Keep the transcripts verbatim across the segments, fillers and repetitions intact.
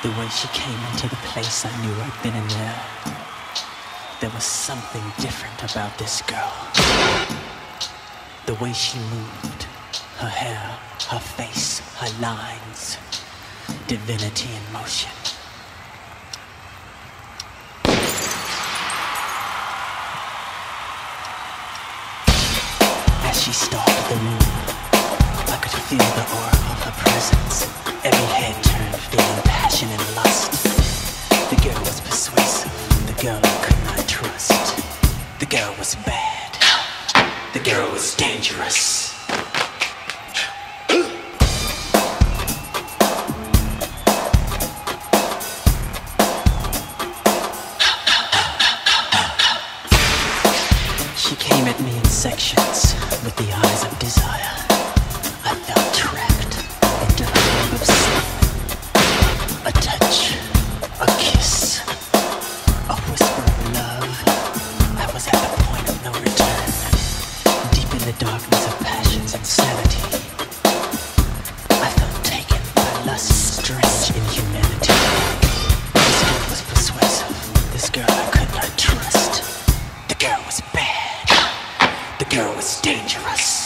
The way she came into the place, I knew I'd been in there. There was something different about this girl. The way she moved, her hair, her face, her lines, divinity in motion. As she stalked the room, I could feel the aura of her presence. Every head turned, feeling passion and lust. The girl was persuasive, the girl I could not trust. The girl was bad, the girl was dangerous. She came at me in sections with the eyes of desire. I felt trapped into her web of sin. A touch, a kiss, a whisper of love. I was at the point of no return, deep in the darkness of passion's insanity. I felt taken by lust's strange inhumanity. This girl was persuasive, this girl I could not trust. The girl was bad, the girl was dangerous.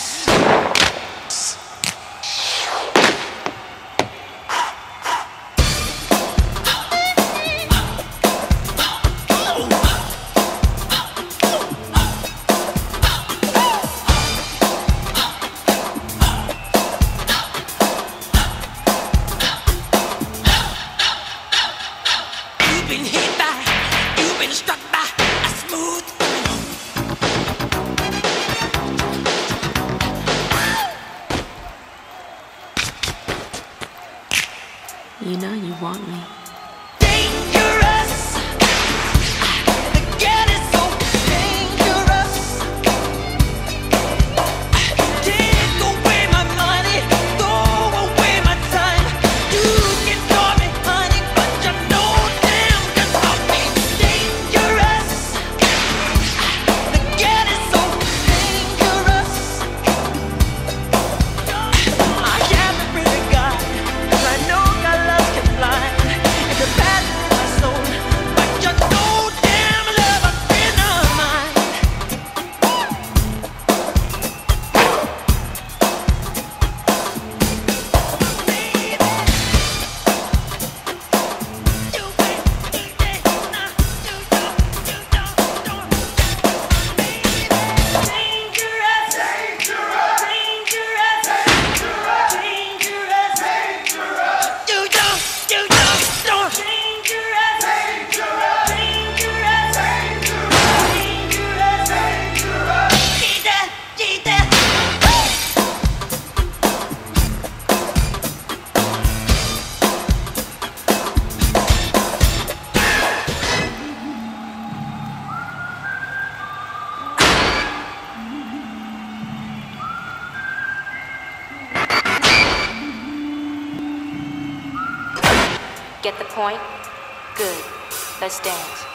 You know you want me. Dangerous. The girl is so dangerous. Take away my money, throw away my time. You can call me honey, but you know damn just about me. Dangerous. The girl is so dangerous. I am a pretty guy, 'cause I know God loves can fly. It's a passion in my soul, but you know damn love a friend of mine. Get the point? Good. Let's dance.